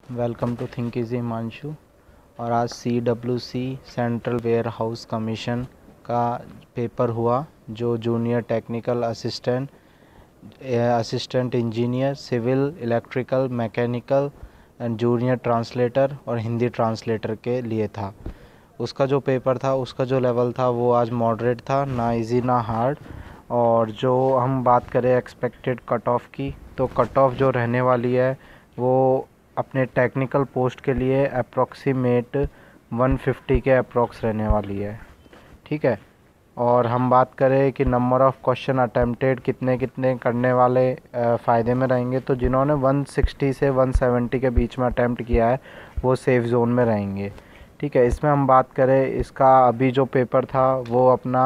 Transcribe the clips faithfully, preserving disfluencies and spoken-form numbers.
Welcome to think easy Himanshu. और आज C W C central warehouse हाउस कमीशन का पेपर हुआ, जो junior technical assistant assistant engineer civil electrical mechanical and junior translator और हिंदी ट्रांसलेटर के लिए था। उसका जो पेपर था, उसका जो लेवल था वो आज मॉडरेट था, ना इजी ना हार्ड। और जो हम बात करें एक्सपेक्टेड कट ऑफ की, तो कट ऑफ जो रहने वाली है वो अपने टेक्निकल पोस्ट के लिए अप्रॉक्सीमेट एक सौ पचास के अप्रॉक्स रहने वाली है। ठीक है। और हम बात करें कि नंबर ऑफ़ क्वेश्चन अटेम्प्टेड कितने कितने करने वाले फ़ायदे में रहेंगे, तो जिन्होंने एक सौ साठ से एक सौ सत्तर के बीच में अटैम्प्ट किया है वो सेफ़ जोन में रहेंगे। ठीक है। इसमें हम बात करें, इसका अभी जो पेपर था वो अपना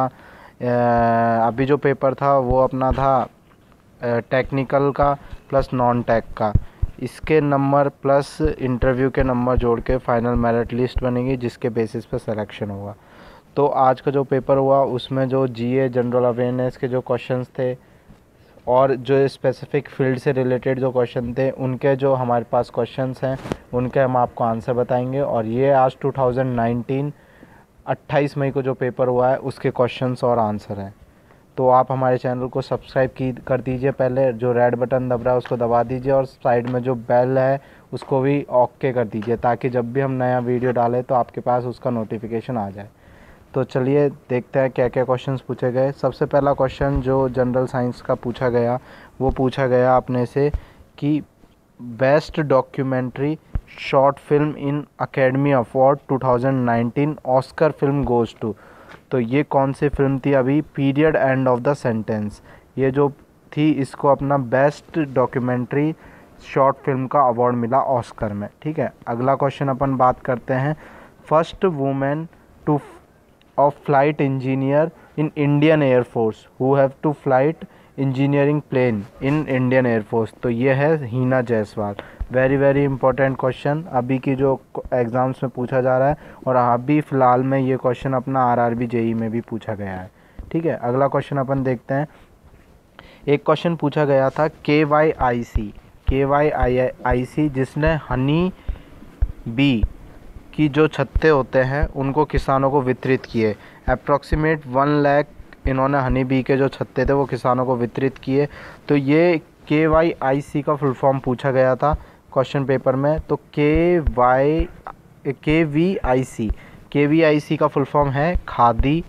अभी जो पेपर था वो अपना था टेक्निकल का प्लस नॉन टेक का। इसके नंबर प्लस इंटरव्यू के नंबर जोड़ के फाइनल मेरिट लिस्ट बनेगी, जिसके बेसिस पे सिलेक्शन होगा। तो आज का जो पेपर हुआ उसमें जो जीए जनरल अवेयरनेस के जो क्वेश्चंस थे और जो स्पेसिफिक फील्ड से रिलेटेड जो क्वेश्चन थे, उनके जो हमारे पास क्वेश्चंस हैं उनके हम आपको आंसर बताएंगे। और ये आज टू थाउजेंड नाइनटीन अट्ठाईस मई को जो पेपर हुआ है उसके क्वेश्चंस और आंसर हैं। तो आप हमारे चैनल को सब्सक्राइब की कर दीजिए, पहले जो रेड बटन दब रहा है उसको दबा दीजिए और साइड में जो बेल है उसको भी ओके कर दीजिए, ताकि जब भी हम नया वीडियो डालें तो आपके पास उसका नोटिफिकेशन आ जाए। तो चलिए देखते हैं क्या क्या क्वेश्चंस पूछे गए। सबसे पहला क्वेश्चन जो जनरल साइंस का पूछा गया वो पूछा गया अपने से कि best documentary short film in academy award two thousand nineteen Oscar film goes to. तो ये कौन सी फिल्म थी? अभी period end of the sentence, ये जो थी इसको अपना बेस्ट डॉक्यूमेंट्री शॉर्ट फिल्म का अवार्ड मिला ऑस्कर में। ठीक है। अगला क्वेश्चन अपन बात करते हैं, first women to of flight engineer in Indian air force who have to flight engineering plane in Indian air force. तो ये है Heena Jaiswal. Very very important question अभी की जो एग्ज़ाम्स में पूछा जा रहा है, और अभी फ़िलहाल में ये क्वेश्चन अपना आरआरबी जेई में भी पूछा गया है। ठीक है। अगला क्वेश्चन अपन देखते हैं। एक क्वेश्चन पूछा गया था के वाई आई सी के वाई आई आई सी जिसने हनी बी की जो छत्ते होते हैं उनको किसानों को वितरित किए। अप्रॉक्सीमेट वन लाख इन्होंने हनी बी के जो छत्ते थे वो किसानों को वितरित किए। तो ये के वाई आई सी का फुल फॉर्म पूछा गया था क्वेश्चन पेपर में। तो के वाई के वी आई सी के वी आई सी का फुल फॉर्म है Khadi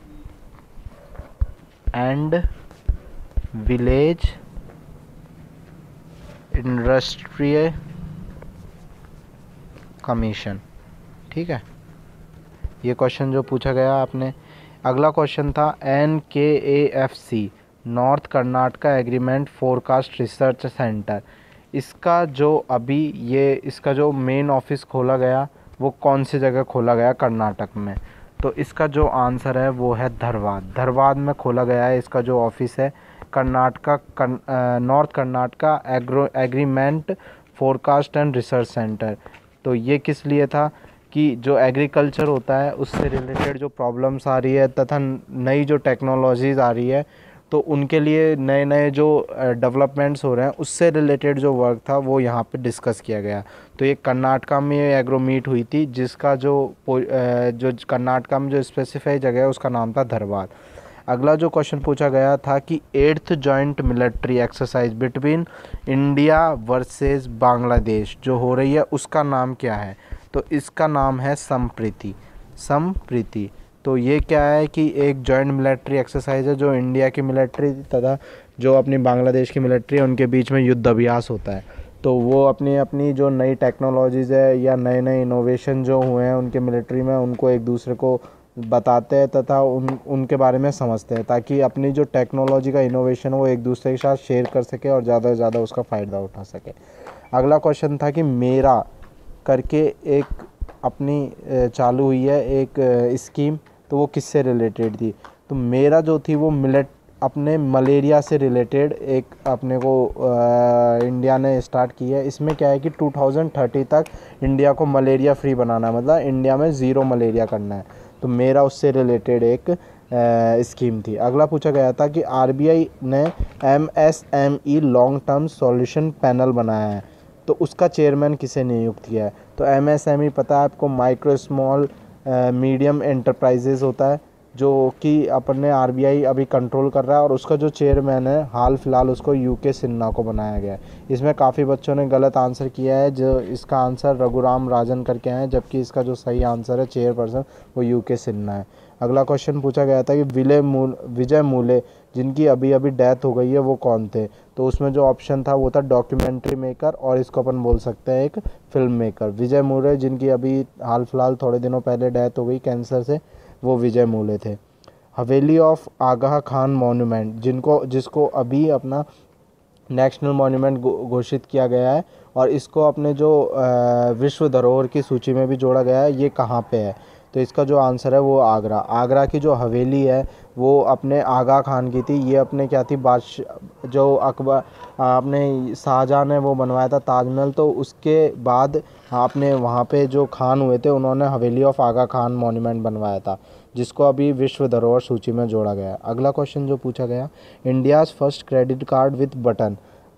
and village industrial commission. ठीक है। ये क्वेश्चन जो पूछा गया आपने। अगला क्वेश्चन था N K A F C north Karnataka agreement forecast research centre. इसका जो अभी ये इसका जो मेन ऑफिस खोला गया वो कौन सी जगह खोला गया कर्नाटक में? तो इसका जो आंसर है वो है धरवाद। धरवाद में खोला गया है इसका जो ऑफिस है, कर्नाटका कर, north Karnataka agro agreement forecast and research centre. तो ये किस लिए था कि जो एग्रीकल्चर होता है उससे रिलेटेड जो प्रॉब्लम्स आ रही है तथा नई जो टेक्नोलॉजीज़ आ रही है, तो उनके लिए नए नए जो डेवलपमेंट्स हो रहे हैं उससे रिलेटेड जो वर्क था वो यहाँ पे डिस्कस किया गया। तो ये कर्नाटका में एग्रो मीट हुई थी, जिसका जो जो कर्नाटका में जो स्पेसिफाई जगह है उसका नाम था धरवाद। अगला जो क्वेश्चन पूछा गया था कि eighth joint military exercise between India versus Bangladesh जो हो रही है उसका नाम क्या है? तो इसका नाम है संप्रीति। संप्रीति। तो ये क्या है कि एक जॉइंट मिलिट्री एक्सरसाइज है जो इंडिया की मिलिट्री तथा जो अपनी बांग्लादेश की मिलिट्री है उनके बीच में युद्ध अभ्यास होता है। तो वो अपनी अपनी जो नई टेक्नोलॉजीज़ है या नए नए इनोवेशन जो हुए हैं उनके मिलिट्री में उनको एक दूसरे को बताते हैं तथा उन उनके बारे में समझते हैं, ताकि अपनी जो टेक्नोलॉजी का इनोवेशन वो एक दूसरे के साथ शेयर कर सके और ज़्यादा से ज़्यादा उसका फ़ायदा उठा सके। अगला क्वेश्चन था कि मेरा करके एक अपनी चालू हुई है एक स्कीम, तो वो किससे रिलेटेड थी? तो मेरा जो थी वो मिलेट अपने मलेरिया से रिलेटेड एक अपने को आ, इंडिया ने स्टार्ट की है। इसमें क्या है कि टू थाउजेंड थर्टी तक इंडिया को मलेरिया फ्री बनाना है, मतलब इंडिया में ज़ीरो मलेरिया करना है। तो मेरा उससे रिलेटेड एक स्कीम थी। अगला पूछा गया था कि आरबीआई ने M S M E long term solution panel बनाया है। तो उसका चेयरमैन किसे नियुक्त किया है? तो एम एस एम ई पता है आपको, माइक्रो स्मॉल मीडियम एंटरप्राइजेज़ होता है, जो कि अपने आर बी आई अभी कंट्रोल कर रहा है, और उसका जो चेयरमैन है हाल फिलहाल उसको यू के सिन्हा को बनाया गया है। इसमें काफ़ी बच्चों ने गलत आंसर किया है, जो इसका आंसर रघुराम राजन करके हैं, जबकि इसका जो सही आंसर है चेयरपर्सन वो यू के सिन्हा है। अगला क्वेश्चन पूछा गया था कि विजय मूल विजय मूले जिनकी अभी अभी डेथ हो गई है वो कौन थे? तो उसमें जो ऑप्शन था वो था डॉक्यूमेंट्री मेकर, और इसको अपन बोल सकते हैं एक फिल्म मेकर। विजय मूले जिनकी अभी हाल फिलहाल थोड़े दिनों पहले डेथ हो गई कैंसर से, वो विजय मूले थे। हवेली ऑफ आगा खान मॉन्यूमेंट जिनको जिसको अभी अपना नेशनल मॉन्यूमेंट घोषित किया गया है, और इसको अपने जो विश्व धरोहर की सूची में भी जोड़ा गया है, ये कहाँ पे है? तो इसका जो आंसर है वो आगरा। आगरा की जो हवेली है वो अपने आगा खान की थी। ये अपने क्या थी, बादशाह जो अकबर अपने शाहजहाँ ने वो बनवाया था ताजमहल, तो उसके बाद आपने वहाँ पे जो खान हुए थे उन्होंने हवेली ऑफ आगा खान मॉन्यूमेंट बनवाया था, जिसको अभी विश्व धरोहर सूची में जोड़ा गया है। अगला क्वेश्चन जो पूछा गया, India's first credit card with button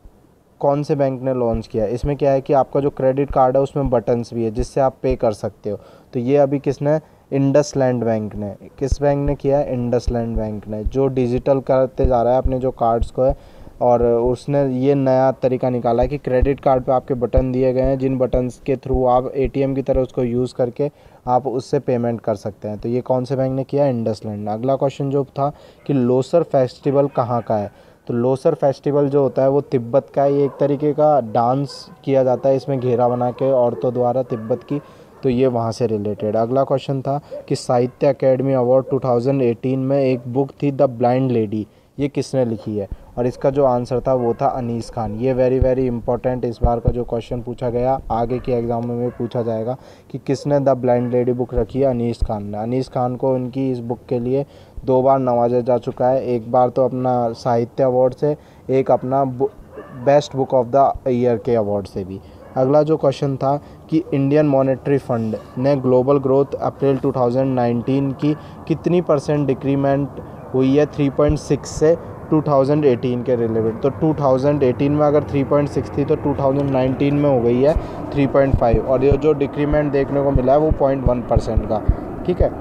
कौन से बैंक ने लॉन्च किया? इसमें क्या है कि आपका जो क्रेडिट कार्ड है उसमें बटन्स भी है जिससे आप पे कर सकते हो। तो ये अभी किसने? इंडसलैंड बैंक ने। किस बैंक ने किया है? इंडसलैंड बैंक ने, जो डिजिटल करते जा रहा है अपने जो कार्ड्स को है, और उसने ये नया तरीका निकाला है कि क्रेडिट कार्ड पे आपके बटन दिए गए हैं, जिन बटन्स के थ्रू आप ए टी एम की तरह उसको यूज़ करके आप उससे पेमेंट कर सकते हैं। तो ये कौन से बैंक ने किया? इंडसलैंड। अगला क्वेश्चन जो था कि लोसर फेस्टिवल कहाँ का है? तो लोसर फेस्टिवल जो होता है वो तिब्बत का है। ये एक तरीके का डांस किया जाता है इसमें घेरा बना के औरतों द्वारा तिब्बत की, तो ये वहाँ से रिलेटेड। अगला क्वेश्चन था कि Sahitya academy award two thousand eighteen में एक बुक थी द ब्लाइंड लेडी, ये किसने लिखी है? और इसका जो आंसर था वो था अनीस खान। ये वेरी वेरी इंपॉर्टेंट इस बार का जो क्वेश्चन पूछा गया, आगे के एग्जाम में भी पूछा जाएगा कि किसने द ब्लाइंड लेडी बुक रखी है? अनीस खान ने। अनीस खान को उनकी इस बुक के लिए दो बार नवाजा जा चुका है, एक बार तो अपना साहित्य अवार्ड से, एक अपना best book of the year के अवार्ड से भी। अगला जो क्वेश्चन था कि इंडियन मॉनेटरी फंड ने global growth April two thousand nineteen की कितनी परसेंट डिक्रीमेंट हुई है थ्री पॉइंट सिक्स से टू थाउजेंड एटीन के रिलेवेंट? तो टू थाउजेंड एटीन में अगर थ्री पॉइंट सिक्स थी तो टू थाउजेंड नाइनटीन में हो गई है थ्री पॉइंट फाइव, और ये जो डिक्रीमेंट देखने को मिला है वो पॉइंट वन परसेंट का। ठीक है,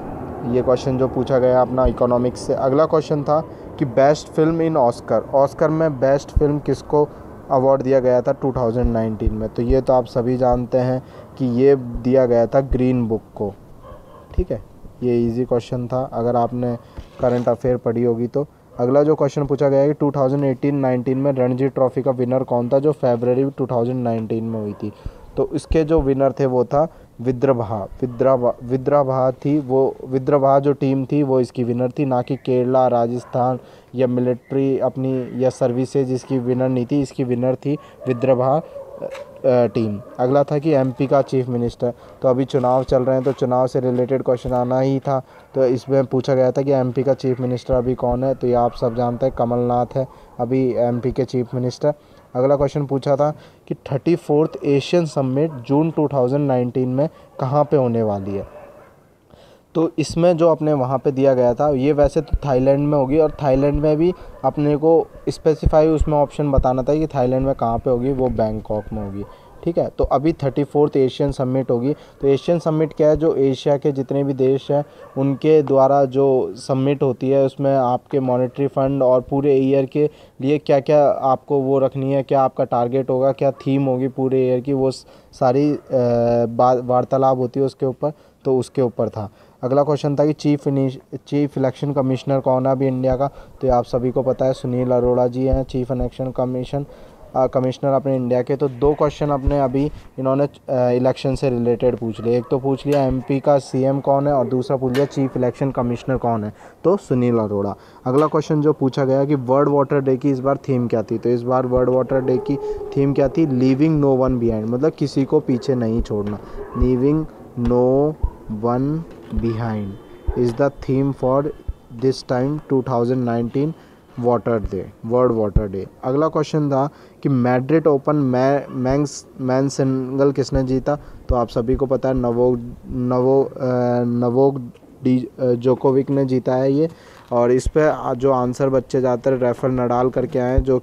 ये क्वेश्चन जो पूछा गया अपना इकोनॉमिक्स से। अगला क्वेश्चन था कि best film in Oscar, Oscar में बेस्ट फिल्म किसको अवार्ड दिया गया था टू थाउजेंड नाइनटीन में? तो ये तो आप सभी जानते हैं कि ये दिया गया था ग्रीन बुक को। ठीक है, ये इजी क्वेश्चन था अगर आपने करंट अफेयर पढ़ी होगी तो। अगला जो क्वेश्चन पूछा गया है कि टू थाउजेंड एटीन नाइनटीन में रणजी ट्रॉफी का विनर कौन था, जो फरवरी टू थाउजेंड नाइनटीन में हुई थी? तो इसके जो विनर थे वो था विद्रभा। विद्रभा विद्रभा थी वो, विद्रभा जो टीम थी वो इसकी विनर थी, ना कि केरला, राजस्थान या मिलिट्री अपनी या सर्विसेज इसकी विनर नहीं थी। इसकी विनर थी विद्रभा टीम। अगला था कि एमपी का चीफ मिनिस्टर, तो अभी चुनाव चल रहे हैं तो चुनाव से रिलेटेड क्वेश्चन आना ही था, तो इसमें पूछा गया था कि एमपी का चीफ मिनिस्टर अभी कौन है? तो ये आप सब जानते हैं कमलनाथ है अभी एमपी के चीफ मिनिस्टर। अगला क्वेश्चन पूछा था कि thirty fourth Asian summit June two thousand nineteen में कहाँ पे होने वाली है? तो इसमें जो अपने वहाँ पे दिया गया था, ये वैसे तो थाईलैंड में होगी, और थाईलैंड में भी अपने को स्पेसिफाई उसमें ऑप्शन बताना था कि थाईलैंड में कहाँ पे होगी, वो बैंकॉक में होगी। ठीक है, तो अभी थर्टी फोर्थ एशियन समिट होगी। तो एशियन समिट क्या है, जो एशिया के जितने भी देश हैं उनके द्वारा जो समिट होती है, उसमें आपके मॉनेटरी फंड और पूरे ईयर के लिए क्या क्या आपको वो रखनी है, क्या आपका टारगेट होगा, क्या थीम होगी पूरे ईयर की, वो सारी वार्तालाप होती है उसके ऊपर, तो उसके ऊपर था। अगला क्वेश्चन था कि चीफ चीफ इलेक्शन कमिश्नर कौन है अभी इंडिया का? तो आप सभी को पता है सुनील अरोड़ा जी हैं चीफ इलेक्शन कमीशन कमिश्नर अपने इंडिया के। तो दो क्वेश्चन अपने अभी इन्होंने इलेक्शन से रिलेटेड पूछ लिए। एक तो पूछ लिया एमपी का सीएम कौन है, और दूसरा पूछ लिया चीफ इलेक्शन कमिश्नर कौन है, तो सुनील अरोड़ा। अगला क्वेश्चन जो पूछा गया कि वर्ल्ड वाटर डे की इस बार थीम क्या थी? तो इस बार वर्ल्ड वाटर डे की थीम क्या थी? लीविंग नो वन बिहाइंड, मतलब किसी को पीछे नहीं छोड़ना। Leaving no one behind is the theme for this time two thousand nineteen water day, world water day. अगला क्वेश्चन था कि Madrid open men's man single किसने जीता? तो आप सभी को पता है नवो नवो नवोक डी जोकोविक ने जीता है ये। और इस पे जो आंसर बच्चे ज़्यादातर रेफर नडाल करके आए हैं, जो कि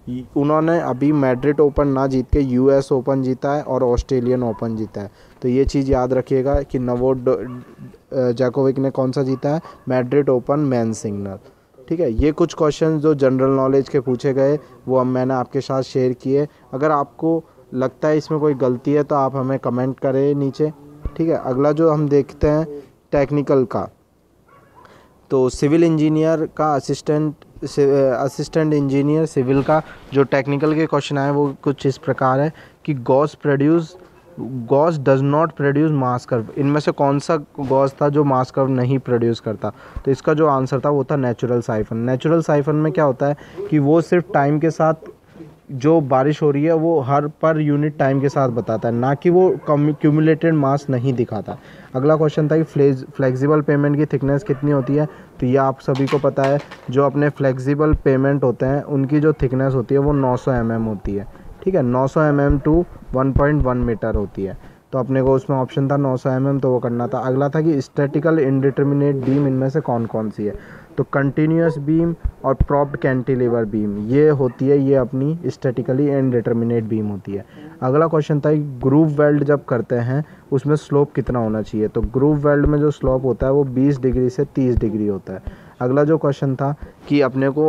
उन्होंने अभी मैड्रिड ओपन ना जीत के यूएस ओपन जीता है और ऑस्ट्रेलियन ओपन जीता है। तो ये चीज़ याद रखिएगा कि नोवाक जोकोविक ने कौन सा जीता है, मैड्रिड ओपन मेन सिंगल। ठीक है, ये कुछ क्वेश्चन जो जनरल नॉलेज के पूछे गए वो अब मैंने आपके साथ शेयर किए। अगर आपको लगता है इसमें कोई गलती है तो आप हमें कमेंट करें नीचे। ठीक है, अगला जो हम देखते हैं टेक्निकल का, तो सिविल इंजीनियर का असिस्टेंट असिस्टेंट इंजीनियर सिविल का जो टेक्निकल के क्वेश्चन आए वो कुछ इस प्रकार है कि gauss produce gauss does not produce mass curve. इनमें से कौन सा गॉस था जो मास कर्व नहीं प्रोड्यूस करता? तो इसका जो आंसर था वो था नेचुरल साइफन। नेचुरल साइफन में क्या होता है कि वो सिर्फ टाइम के साथ जो बारिश हो रही है वो हर पर यूनिट टाइम के साथ बताता है, ना कि वो क्यूमुलेटेड मास नहीं दिखाता। अगला क्वेश्चन था कि फ्लेक्सिबल पेमेंट की थिकनेस कितनी होती है? तो ये आप सभी को पता है, जो अपने फ्लेक्सिबल पेमेंट होते हैं उनकी जो थिकनेस होती है वो नौ सौ एम एम होती है। ठीक है, नौ सौ M M to one point one metre होती है। तो अपने को उसमें ऑप्शन था नौ सौ एम एम, तो वो करना था। अगला था कि स्टैटिकल इंडिटर्मिनेट बीम इनमें से कौन कौन सी है? तो कंटिन्यूस बीम और प्रॉप्ड कैंटिलीवर बीम ये होती है, ये अपनी स्टैटिकली इंडिटर्मिनेट बीम होती है। अगला क्वेश्चन था कि ग्रूव वेल्ड जब करते हैं उसमें स्लोप कितना होना चाहिए? तो ग्रूव वेल्ड में जो स्लोप होता है वो बीस डिग्री से तीस डिग्री होता है। अगला जो क्वेश्चन था कि अपने को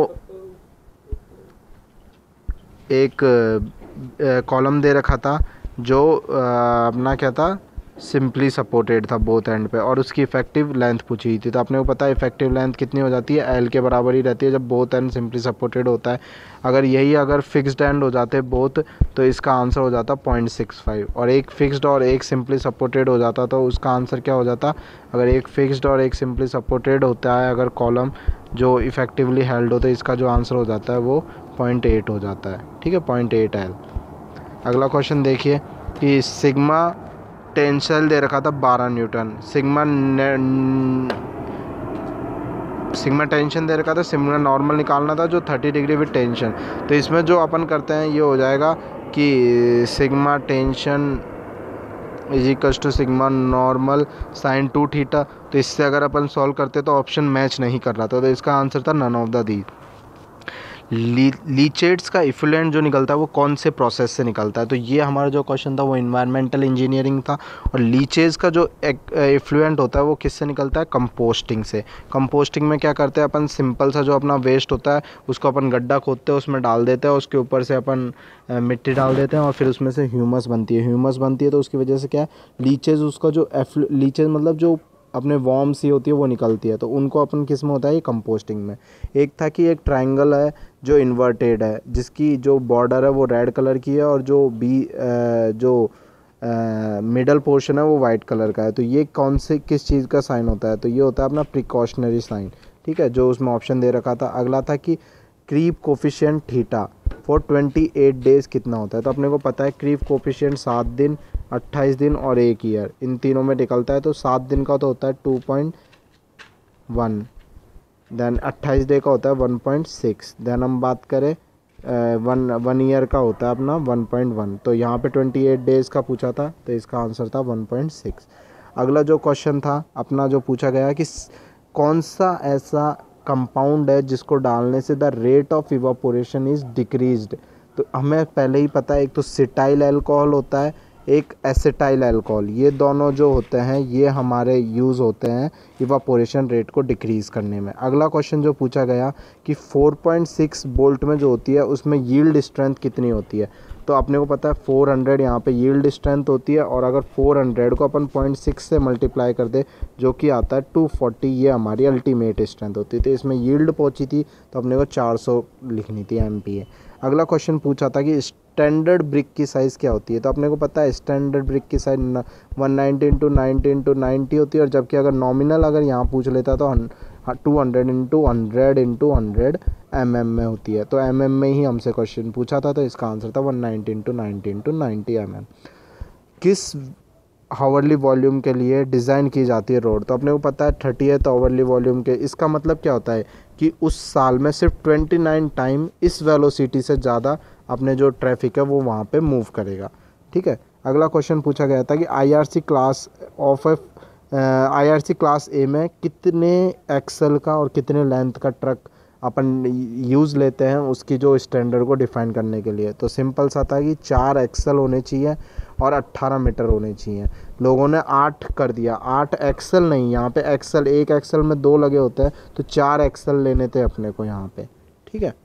एक कॉलम दे रखा था जो अपना क्या था, सिंपली सपोर्टेड था बोथ एंड पे, और उसकी इफेक्टिव लेंथ पूछी थी। तो अपने को पता है इफेक्टिव लेंथ कितनी हो जाती है, एल के बराबर ही रहती है जब बोथ एंड सिंपली सपोर्टेड होता है। अगर यही अगर फिक्स्ड एंड हो जाते बोथ तो इसका आंसर हो जाता पॉइंट सिक्स फाइव, और एक फिक्स्ड और एक सिंपली सपोर्टेड हो जाता तो उसका आंसर क्या हो जाता? अगर एक फिक्स्ड और एक सिंपली सपोर्टेड होता है अगर कॉलम जो इफेक्टिवली हेल्ड होता है, इसका जो आंसर हो जाता है वो पॉइंट एट हो जाता है। ठीक है, पॉइंट एट एल। अगला क्वेश्चन देखिए कि सिग्मा टेंसल दे रखा था बारह न्यूटन, सिग्मा सिग्मा टेंशन दे रखा था, सिग्मा नॉर्मल निकालना था जो थर्टी डिग्री विद टेंशन। तो इसमें जो अपन करते हैं ये हो जाएगा कि sigma tension is equals to sigma normal sine two theta. तो इससे अगर अपन सॉल्व करते तो ऑप्शन मैच नहीं कर रहा था, तो इसका आंसर था नन ऑफ द दी। ली लीचेट्स का इफ्लुएंट जो निकलता है वो कौन से प्रोसेस से निकलता है? तो ये हमारा जो क्वेश्चन था वो इन्वायरमेंटल इंजीनियरिंग था। और लीचेज का जो इफ्लुएंट होता है वो किससे निकलता है? कंपोस्टिंग से। कंपोस्टिंग में क्या करते हैं अपन, सिंपल सा जो अपना वेस्ट होता है उसको अपन गड्ढा खोदते हैं, उसमें डाल देते हैं, उसके ऊपर से अपन मिट्टी डाल देते हैं और फिर उसमें से ह्यूमस बनती है। ह्यूमस बनती है तो उसकी वजह से क्या है, लीचेज उसका जो लीचेज मतलब जो अपने वॉर्म सी होती है वो निकलती है, तो उनको अपन किस में होता है? ये कंपोस्टिंग में। एक था कि एक ट्रायंगल है जो इन्वर्टेड है, जिसकी जो बॉर्डर है वो रेड कलर की है और जो बी जो मिडल पोर्शन है वो वाइट कलर का है। तो ये कौन से किस चीज़ का साइन होता है? तो ये होता है अपना प्रिकॉशनरी साइन। ठीक है, जो उसमें ऑप्शन दे रखा था। अगला था कि creep coefficient theta for twenty eight days कितना होता है? तो अपने को पता है क्रीप कोफिशिएंट सात दिन, अट्ठाईस दिन और एक ईयर, इन तीनों में निकलता है। तो सात दिन का तो होता है टू पॉइंट वन, देन अट्ठाईस डे का होता है वन पॉइंट सिक्स, देन हम बात करें वन वन ईयर का होता है अपना वन पॉइंट वन। तो यहाँ पे ट्वेंटी एट डेज़ का पूछा था तो इसका आंसर था वन पॉइंट सिक्स। अगला जो क्वेश्चन था अपना जो पूछा गया कि कौन सा ऐसा कंपाउंड है जिसको डालने से the rate of evaporation is decreased? तो हमें पहले ही पता है, एक तो सिटाइल अल्कोहल होता है, एक एसिटाइल अल्कोहल। ये दोनों जो होते हैं ये हमारे यूज़ होते हैं इवापोरेशन रेट को डिक्रीज़ करने में। अगला क्वेश्चन जो पूछा गया कि फोर पॉइंट सिक्स बोल्ट में जो होती है उसमें यील्ड स्ट्रेंथ कितनी होती है? तो अपने को पता है फोर हंड्रेड यहाँ पे यील्ड स्ट्रेंथ होती है, और अगर फोर हंड्रेड को अपन पॉइंट सिक्स से मल्टीप्लाई कर दे जो कि आता है टू फोर्टी, ये हमारी अल्टीमेट स्ट्रेंथ होती है। तो इसमें यील्ड पहुँची थी तो अपने को चार सौ लिखनी थी एम पी ए। अगला क्वेश्चन पूछा था कि स्टैंडर्ड ब्रिक की साइज़ क्या होती है? तो अपने को पता है स्टैंडर्ड ब्रिक की size one ninety into ninety into ninety होती है, और जबकि अगर नॉमिनल अगर यहाँ पूछ लेता तो two hundred into hundred into hundred M M में होती है। तो एम एम में ही हमसे क्वेश्चन पूछा था तो इसका आंसर था one ninety into ninety into ninety M M. किस हावरली वॉल्यूम के लिए डिज़ाइन की जाती है रोड? तो अपने को पता है थर्टीएथ हावरली वॉल्यूम के। इसका मतलब क्या होता है कि उस साल में सिर्फ ट्वेंटी नाइन टाइम इस वेलोसिटी से ज़्यादा अपने जो ट्रैफिक है वो वहाँ पे मूव करेगा। ठीक है, अगला क्वेश्चन पूछा गया था कि IRC class of F IRC class A में कितने एक्सल का और कितने लेंथ का ट्रक अपन यूज़ लेते हैं उसकी जो स्टैंडर्ड को डिफाइन करने के लिए। तो सिंपल सा था कि चार एक्सल होने चाहिए और अट्ठारह मीटर होने चाहिए। लोगों ने आठ कर दिया, आठ एक्सल नहीं, यहाँ पे एक्सल, एक एक्सल में दो लगे होते हैं, तो चार एक्सल लेने थे अपने को यहाँ पे, ठीक है।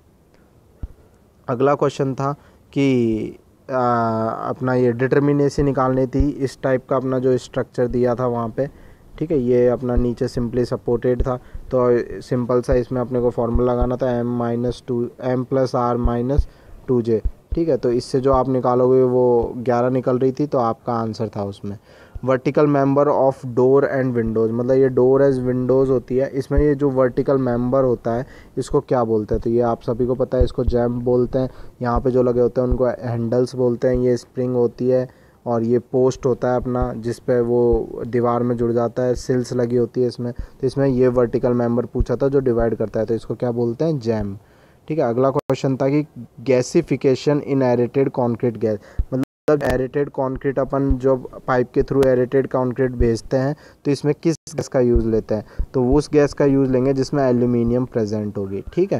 अगला क्वेश्चन था कि आ, अपना ये डिटर्मिनेसी निकालनी थी। इस टाइप का अपना जो स्ट्रक्चर दिया था वहाँ पे, ठीक है। ये अपना नीचे सिंपली सपोर्टेड था, तो सिंपल सा इसमें अपने को फॉर्मूला लगाना था M minus two M plus R minus two J, ठीक है। तो इससे जो आप निकालोगे वो ग्यारह निकल रही थी, तो आपका आंसर था उसमें। Vertical member of door and windows, मतलब ये डोर एज विंडोज़ होती है, इसमें ये जो वर्टिकल मेंबर होता है इसको क्या बोलते हैं? तो ये आप सभी को पता है, इसको जैम्प बोलते हैं। यहाँ पे जो लगे होते हैं उनको हैंडल्स बोलते हैं। ये स्प्रिंग होती है और ये पोस्ट होता है अपना, जिस पे वो दीवार में जुड़ जाता है, सिल्स लगी होती है इसमें। तो इसमें ये वर्टिकल मेंबर पूछा था जो डिवाइड करता है, तो इसको क्या बोलते हैं? जैम, ठीक है। अगला क्वेश्चन था कि gasification in aerated concrete gas, मतलब एरेटेड कॉन्क्रीट अपन जो पाइप के थ्रू एरेटेड कॉन्क्रीट भेजते हैं तो इसमें किस गैस का यूज़ लेते हैं? तो वो उस गैस का यूज़ लेंगे जिसमें एल्यूमिनियम प्रेजेंट होगी, ठीक है।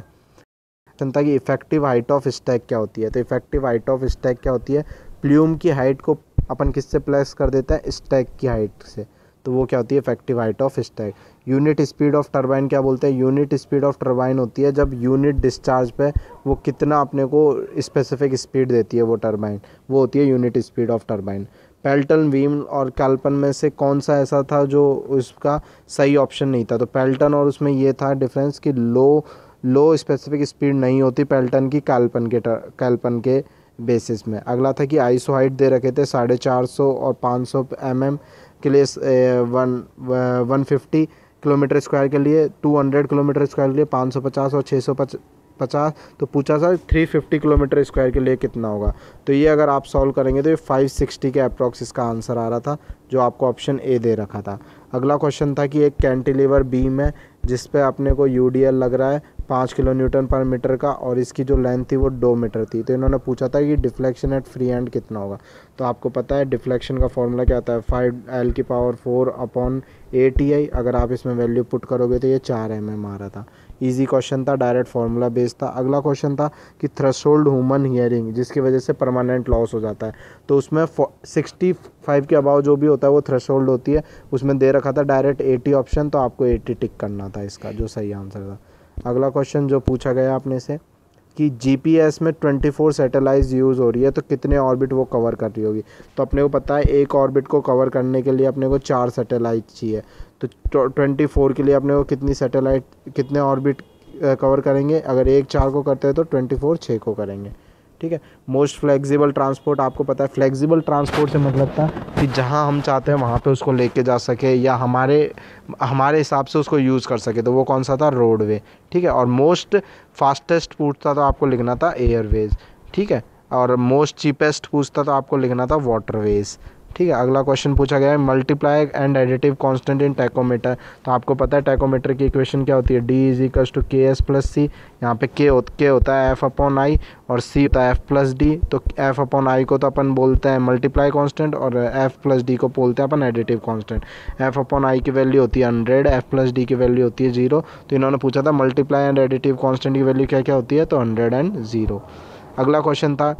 था कि इफेक्टिव हाइट ऑफ स्टैक क्या होती है? तो इफेक्टिव हाइट ऑफ स्टैक क्या होती है? प्लूम की हाइट को अपन किससे प्लस कर देते हैं? स्टैक की हाइट से, तो वो क्या होती है? Effective height of stack. Unit speed of turbine क्या बोलते हैं? यूनिट स्पीड ऑफ टरबाइन होती है जब यूनिट डिस्चार्ज पे वो कितना अपने को स्पेसिफिक स्पीड देती है वो टरबाइन, वो होती है unit speed of turbine. Pelton, beam और कैल्पन में से कौन सा ऐसा था जो उसका सही ऑप्शन नहीं था? तो पेल्टन और उसमें ये था डिफरेंस कि लो लो स्पेसिफिक स्पीड नहीं होती पेल्टन की कैल्पन के कैल्पन के बेसिस में। अगला था कि आईसो हाइट दे रखे थे साढ़े चार सौ और पाँच सौ एम एम के लिए, one one fifty kilometre square के लिए, टू हंड्रेड किलोमीटर स्क्वायर के लिए पाँच सौ पचास और छः सौ पचास। तो पूछा था थ्री फिफ्टी किलोमीटर स्क्वायर के लिए कितना होगा? तो ये अगर आप सॉल्व करेंगे तो ये फाइव सिक्सटी के अप्रॉक्स इसका आंसर आ रहा था, जो आपको ऑप्शन ए दे रखा था। अगला क्वेश्चन था कि एक कैंटिलीवर बीम है जिस पे अपने को यू डी एल लग रहा है पाँच किलो न्यूटन पर मीटर का, और इसकी जो लेंथ थी वो दो मीटर थी। तो इन्होंने पूछा था कि डिफ्लेक्शन एट फ्री हैंड कितना होगा? तो आपको पता है डिफ्लेक्शन का फॉर्मूला क्या आता है? फाइव एल की power four upon A T I. अगर आप इसमें वैल्यू पुट करोगे तो ये चार एम एम आ रहा था। इजी क्वेश्चन था, डायरेक्ट फार्मूला बेस्ड था। अगला क्वेश्चन था कि थ्रेशोल्ड ह्यूमन हियरिंग, जिसकी वजह से परमानेंट लॉस हो जाता है, तो उसमें सिक्सटी फाइव के अबाव जो भी होता है वो थ्रेशोल्ड होती है। उसमें दे रखा था डायरेक्ट एटी ऑप्शन, तो आपको एटी टिक करना था इसका, जो सही आंसर था। अगला क्वेश्चन जो पूछा गया आपने से कि जीपीएस में ट्वेंटी फोर सैटेलाइट यूज़ हो रही है, तो कितने ऑर्बिट वो कवर कर रही होगी? तो अपने को पता है एक ऑर्बिट को कवर करने के लिए अपने को चार सैटेलाइट चाहिए, तो ट्वेंटी फोर के लिए अपने को कितनी सैटेलाइट, कितने ऑर्बिट कवर करेंगे? अगर एक चार को करते हैं तो ट्वेंटी फोर छः को करेंगे, ठीक है। मोस्ट फ्लेक्सिबल ट्रांसपोर्ट, आपको पता है फ्लेक्सिबल ट्रांसपोर्ट से मतलब था कि जहां हम चाहते हैं वहां पे उसको लेके जा सके, या हमारे हमारे हिसाब से उसको यूज़ कर सके, तो वो कौन सा था? रोडवे, ठीक है। और मोस्ट फास्टेस्ट पूछता तो आपको लिखना था एयरवेज, ठीक है। और मोस्ट चीपेस्ट पूछता तो आपको लिखना था वाटरवेज, ठीक है। अगला क्वेश्चन पूछा गया है multiply and additive constant in tachometer. तो आपको पता है टैकोमीटर की इक्वेशन क्या होती है? D is equal to K S plus C. यहाँ पे के के होता है एफ अपॉन आई और सी होता है एफ प्लस डी। तो एफ अपॉन आई को तो अपन बोलते हैं मल्टीप्लाई कांस्टेंट और एफ प्लस डी को बोलते हैं अपन additive constant. F upon I की वैल्यू होती है हंड्रेड, एफ प्लस डी की वैल्यू होती है जीरो। तो इन्होंने पूछा था मल्टीप्लाई एंड एडिटिव कांस्टेंट की वैल्यू क्या क्या होती है? तो हंड्रेड एंड ज़ीरो। अगला क्वेश्चन था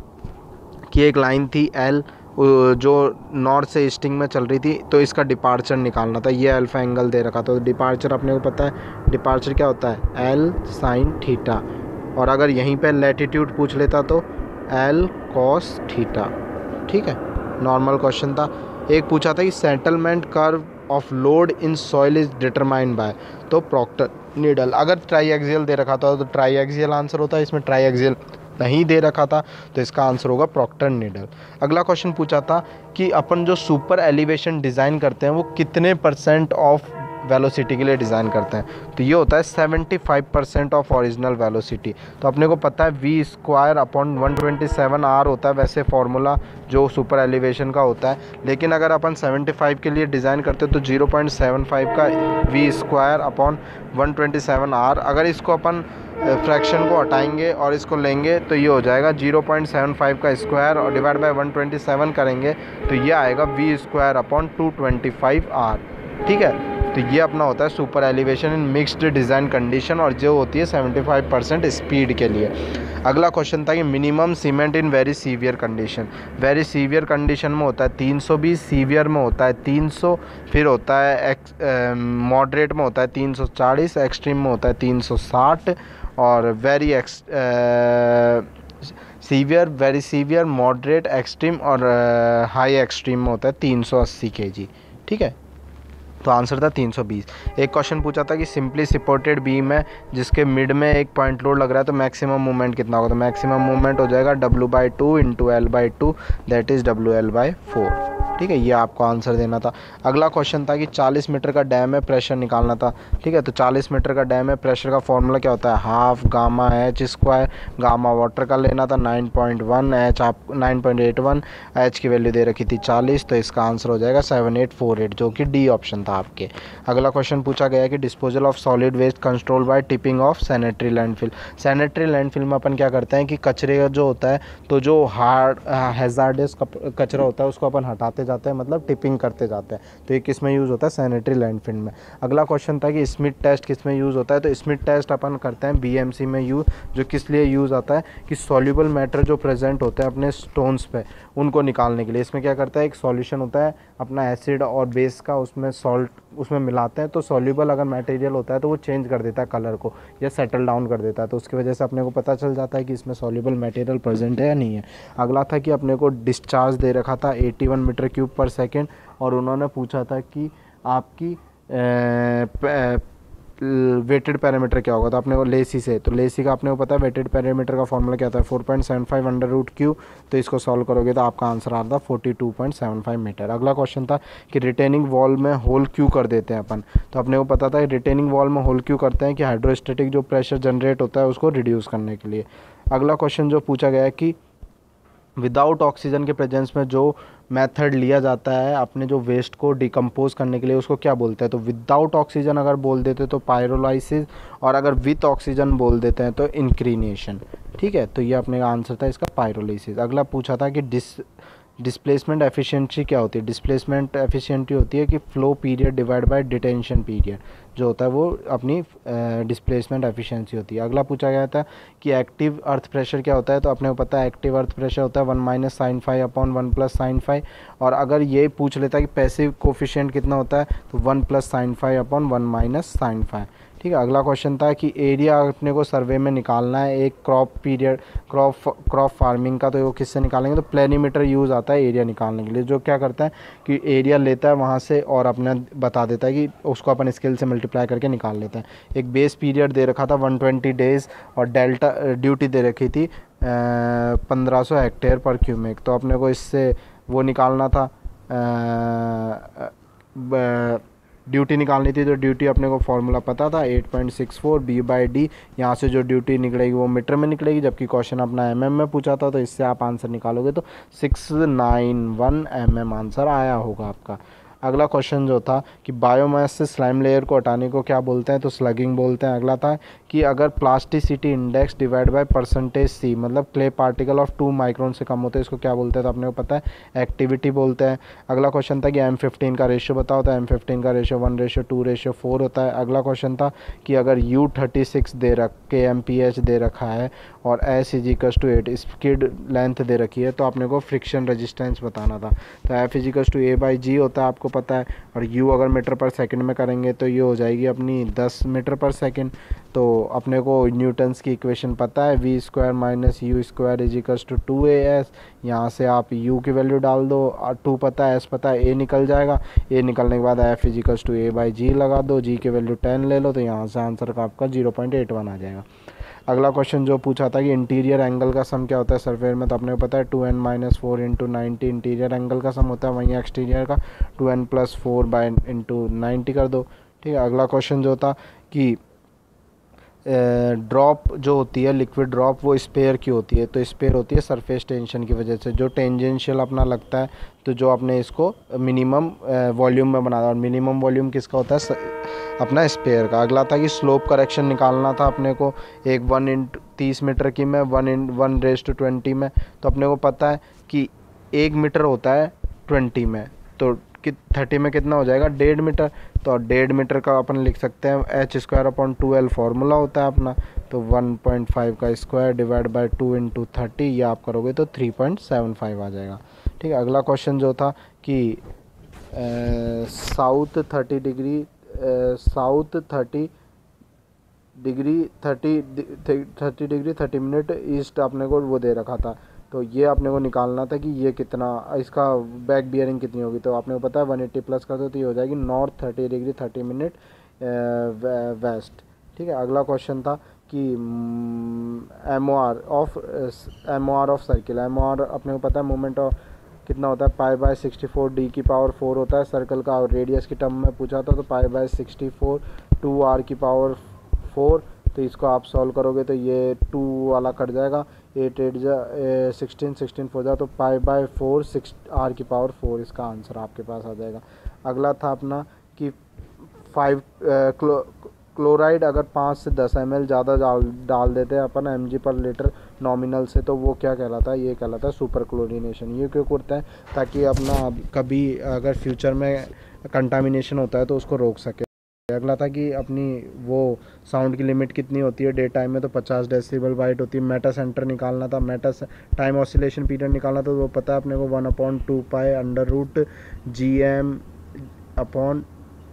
कि एक लाइन थी एल जो नॉर्थ से ईस्टिंग में चल रही थी, तो इसका डिपार्चर निकालना था। ये अल्फा एंगल दे रखा था, तो डिपार्चर अपने को पता है डिपार्चर क्या होता है? L sine theta. और अगर यहीं पे लैटिट्यूड पूछ लेता तो एल कॉस थीटा, ठीक है। नॉर्मल क्वेश्चन था। एक पूछा था कि settlement curve of load in soil is determined by, तो प्रॉक्टर नीडल। अगर ट्राईएक्सियल दे रखा था तो ट्राईएक्सियल आंसर होता है, इसमें ट्राईएक्सियल नहीं दे रखा था तो इसका आंसर होगा प्रॉक्टर नीडल। अगला क्वेश्चन पूछा था कि अपन जो सुपर एलिवेशन डिज़ाइन करते हैं वो कितने परसेंट ऑफ वेलोसिटी के लिए डिज़ाइन करते हैं? तो ये होता है seventy five percent of original velocity. तो अपने को पता है V square upon one twenty seven R होता है वैसे फॉर्मूला जो सुपर एलिवेशन का होता है, लेकिन अगर अपन सेवेंटी फाइव के लिए डिज़ाइन करते हैं तो ज़ीरो पॉइंट सेवन फाइव का V square upon one twenty seven R. अगर इसको अपन फ्रैक्शन को हटाएंगे और इसको लेंगे तो ये हो जाएगा ज़ीरो पॉइंट सेवन फाइव का स्क्वायर और divide by one twenty seven करेंगे तो ये आएगा V square upon two twenty five R, ठीक है। तो ये अपना होता है super elevation in mixed design condition, और जो होती है सेवेंटी फाइव परसेंट स्पीड के लिए। अगला क्वेश्चन था कि minimum cement in very severe condition. Very severe condition में होता है तीन सौ बीस, सीवियर में होता है तीन सौ, फिर होता है मॉडरेट में होता है तीन सौ चालीस, एक्सट्रीम में होता है तीन सौ साठ, और very X severe, very severe, moderate, extreme और हाई एक्सट्रीम में होता है तीन सौ अस्सी केजी। ठीक है, तो आंसर था तीन सौ बीस। एक क्वेश्चन पूछा था कि सिंपली सपोर्टेड बीम है जिसके मिड में एक पॉइंट लोड लग रहा है तो मैक्सिमम मूवमेंट कितना होगा, तो मैक्सिमम मूवमेंट हो जाएगा W by two into L by two, that is W L by four. ठीक है, ये आपको आंसर देना था। अगला क्वेश्चन था कि चालीस मीटर का डैम है, प्रेशर निकालना था। ठीक है, तो चालीस मीटर का डैम है, प्रेशर का फॉर्मूला क्या होता है, half gamma H square, gamma water का लेना था नाइन पॉइंट वन, एच आप nine point eight one, H की वैल्यू दे रखी थी चालीस, तो इसका आंसर हो जाएगा सेवन एट फोर एट, जो कि डी ऑप्शन था आपके। अगला क्वेश्चन पूछा गया कि disposal of solid waste control by tipping of sanitary landfill. Sanitary landfill में अपन क्या करते हैं कि कचरे का जो होता है, तो जो हार्ड हैजार्डस कचरा होता है उसको अपन हटाते जाते हैं, मतलब टिपिंग करते जाते हैं। तो ये किस में यूज़ होता है, सैनिटरी लैंडफिल में। अगला क्वेश्चन था कि स्मिथ टेस्ट किस में यूज़ होता है, तो स्मिथ टेस्ट अपन करते हैं बीएमसी में यूज़, जो किस लिए यूज़ आता है कि सॉल्युबल मैटर जो प्रेजेंट होते हैं अपने स्टोन्स पे उनको निकालने के लिए। इसमें क्या करता है, एक सॉल्यूशन होता है अपना एसिड और बेस का, उसमें सॉल्ट उसमें मिलाते हैं, तो सॉल्युबल अगर मटेरियल होता है तो वो चेंज कर देता है कलर को या सेटल डाउन कर देता है, तो उसकी वजह से अपने को पता चल जाता है कि इसमें सॉल्युबल मटेरियल प्रेजेंट है या नहीं है। अगला था कि अपने को डिस्चार्ज दे रखा था इक्यासी मीटर क्यूब पर सेकेंड, और उन्होंने पूछा था कि आपकी वेटेड पैरामीटर क्या होगा, तो अपने को लेसी से, तो लेसी का अपने को पता है वेटेड पैरामीटर का फॉर्मूला क्या था, four point seven five under root Q, तो इसको सॉल्व करोगे तो आपका आंसर आता था forty two point seven five metre. अगला क्वेश्चन था कि रिटेनिंग वॉल में होल क्यों कर देते हैं अपन, तो अपने को पता था रिटेनिंग वॉल में होल क्यों करते हैं कि हाइड्रोस्टेटिक जो प्रेशर जनरेट होता है उसको रिड्यूस करने के लिए। अगला क्वेश्चन जो पूछा गया है कि विदाउट ऑक्सीजन के प्रेजेंस में जो मेथड लिया जाता है अपने जो वेस्ट को डिकम्पोज करने के लिए उसको क्या बोलते हैं, तो विदाउट ऑक्सीजन अगर बोल देते तो पायरोलाइसिस, और अगर विथ ऑक्सीजन बोल देते हैं तो इंक्रीनेशन। ठीक है, तो ये अपने का आंसर था इसका पायरोलाइसिस। अगला पूछा था कि डिस डिस्प्लेसमेंट एफिशिएंसी क्या होती है, डिस्प्लेसमेंट एफिशिएंसी होती है कि flow period divide by detention period, जो होता है वो अपनी डिस्प्लेसमेंट एफिशिएंसी होती है। अगला पूछा गया था कि एक्टिव अर्थ प्रेशर क्या होता है, तो अपने को पता है एक्टिव अर्थ प्रेशर होता है one minus sine five upon one plus sine five, और अगर ये पूछ लेता है कि पैसिव कोफिशिएंट कितना होता है तो one plus sine five upon one minus sine five. ठीक है, अगला क्वेश्चन था कि एरिया अपने को सर्वे में निकालना है एक crop period crop crop farming का, तो वो किससे निकालेंगे, तो प्लेनीमीटर यूज़ आता है एरिया निकालने के लिए, जो क्या करता है कि एरिया लेता है वहाँ से और अपना बता देता है कि उसको अपन स्केल से मल्टीप्लाई करके निकाल लेते हैं। एक बेस पीरियड दे रखा था वन ट्वेंटी डेज़, और डेल्टा ड्यूटी दे रखी थी पंद्रह सौ हेक्टेयर पर क्यूबिक, तो अपने को इससे वो निकालना था, ड्यूटी निकालनी थी, तो ड्यूटी अपने को फॉर्मूला पता था eight point six four B by D, यहाँ से जो ड्यूटी निकलेगी वो मीटर में निकलेगी, जबकि क्वेश्चन अपना एम एम में पूछा था, तो इससे आप आंसर निकालोगे तो six nine one M M answer आया होगा आपका। अगला क्वेश्चन जो था कि बायोमास से स्लाइम लेयर को हटाने को क्या बोलते हैं, तो स्लगिंग बोलते हैं। अगला था कि अगर plasticity index divide by percentage C, मतलब clay particle of two micron से कम होते हैं, इसको क्या बोलते हैं, तो अपने को पता है एक्टिविटी बोलते हैं। अगला क्वेश्चन था कि एम फिफ्टीन का रेशियो बताओ, तो एम फिफ्टीन का ratio one ratio two ratio four होता है। अगला क्वेश्चन था कि अगर यू थर्टी सिक्स दे रख के एम पी एच दे रखा है और S equals to eight skid length दे रखी है, तो अपने को फ्रिक्शन रेजिस्टेंस बताना था। तो F equals to A by G होता है आपको पता है, और यू अगर मीटर पर सेकंड में करेंगे तो ये हो जाएगी अपनी दस मीटर पर सेकंड। तो अपने को न्यूटन्स की इक्वेशन पता है, V square minus U square equals to two A S, यहाँ से आप यू की वैल्यू डाल दो, टू पता है, एस पता है, ए निकल जाएगा, ए निकलने के बाद F equals to A by G लगा दो, जी की वैल्यू टेन ले लो, तो यहाँ से आंसर का आपका जीरो पॉइंट एट वन आ जाएगा। अगला क्वेश्चन जो पूछा था कि इंटीरियर एंगल का सम क्या होता है सर्फेयर में, तो अपने को पता है two N minus four into ninety interior angle का सम होता है, वहीं एक्सटीरियर का two N plus four by into ninety कर दो। ठीक है, अगला क्वेश्चन जो था कि ड्रॉप जो होती है लिक्विड ड्रॉप वो स्पेयर की होती है, तो स्पेयर होती है सरफेस टेंशन की वजह से, जो टेंजेंशियल अपना लगता है, तो जो अपने इसको मिनिमम वॉल्यूम में बना था, और मिनिमम वॉल्यूम किसका होता है अपना स्पेयर का। अगला था कि स्लोप करेक्शन निकालना था अपने को, एक वन इंट तीस मीटर की में one in one race to twenty में, तो अपने को पता है कि एक मीटर होता है ट्वेंटी में, तो कि थर्टी में कितना हो जाएगा, डेढ़ मीटर। तो डेढ़ मीटर का अपन लिख सकते हैं H square upon two L formula होता है अपना, तो वन पॉइंट फाइव का square divide by two into thirty, ये आप करोगे तो थ्री पॉइंट सेवन फाइव आ जाएगा। ठीक है, अगला क्वेश्चन जो था कि south thirty degree south thirty degree thirty thirty degree thirty minute east अपने को वो दे रखा था। तो ये अपने को निकालना था कि ये कितना, इसका बैक बियरिंग कितनी होगी। तो आपने को पता है वन एट्टी प्लस कर दो तो ये हो जाएगी north thirty degree thirty minute west. ठीक है, अगला क्वेश्चन था कि M O R of M O R of circle. M O R अपने को पता है मोमेंट ऑफ कितना होता है, pi by sixty four D की पावर फोर होता है सर्कल का, और रेडियस की टर्म में पूछा था तो pi by sixty four two R की पावर फोर। तो इसको आप सॉल्व करोगे तो ये टू वाला कट जाएगा, एट एट जा सिक्सटीन सिक्सटीन फोर जा तो pi by four six R की पावर फोर, इसका आंसर आपके पास आ जाएगा। अगला था अपना कि फाइव क्लो क्लोराइड अगर पाँच से दस एम एल ज़्यादा डाल डाल देते हैं अपन एम जी पर लीटर नॉमिनल से, तो वो क्या कहलाता है, ये कहलाता है सुपर क्लोरीनेशन। ये क्यों करते हैं, ताकि अपना कभी अगर फ्यूचर में कंटामिनेशन होता है तो उसको रोक सके। अगला था कि अपनी वो साउंड की लिमिट कितनी होती है डे टाइम में, तो पचास डेसिबल बाइट होती है। मेटा सेंटर निकालना था, मेटा टाइम ऑसिलेशन पीरियड निकालना था, तो वो पता है अपने को one upon two pi under root G M upon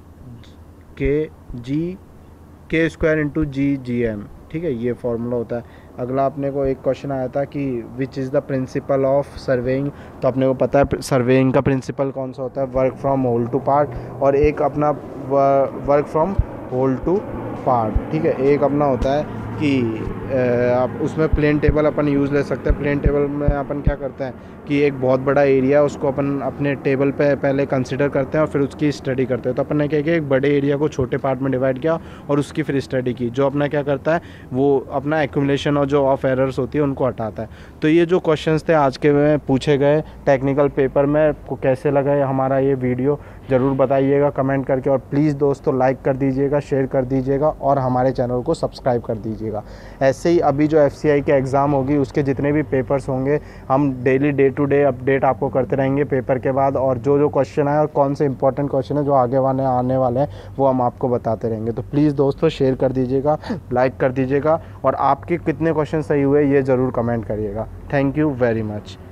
K G K square into G G M. ठीक है, ये फॉर्मूला होता है। अगला अपने को एक क्वेश्चन आया था कि which is the principle of surveying. तो अपने को पता है सर्वेइंग का प्रिंसिपल कौन सा होता है, work from whole to part, और एक अपना work from whole to part. ठीक है, एक अपना होता है कि आप उसमें प्लेन टेबल अपन यूज़ ले सकते हैं। प्लेन टेबल में अपन क्या करते हैं कि एक बहुत बड़ा एरिया उसको अपन अपने टेबल पे पहले कंसिडर करते हैं और फिर उसकी स्टडी करते हैं। तो अपन ने क्या किया, एक बड़े एरिया को छोटे पार्ट में डिवाइड किया और उसकी फिर स्टडी की। जो अपना क्या करता है वो अपना एक्यूमुलेशन और जो ऑफ एरर्स होती है उनको हटाता है। तो ये जो क्वेश्चंस थे आज के में पूछे गए टेक्निकल पेपर में, को कैसे लगा हमारा ये वीडियो ज़रूर बताइएगा कमेंट करके, और प्लीज़ दोस्तों लाइक कर दीजिएगा, शेयर कर दीजिएगा और हमारे चैनल को सब्सक्राइब कर दीजिएगा। ऐसे ही अभी जो एफ सी आई के एग्ज़ाम होगी उसके जितने भी पेपर्स होंगे हम daily day to day update आपको करते रहेंगे पेपर के बाद, और जो जो क्वेश्चन है और कौन से इंपॉर्टेंट क्वेश्चन है जो आगे वाले आने वाले हैं वो हम आपको बताते रहेंगे। तो प्लीज़ दोस्तों शेयर कर दीजिएगा, लाइक कर दीजिएगा, और आपके कितने क्वेश्चन सही हुए ये ज़रूर कमेंट करिएगा। Thank you very much.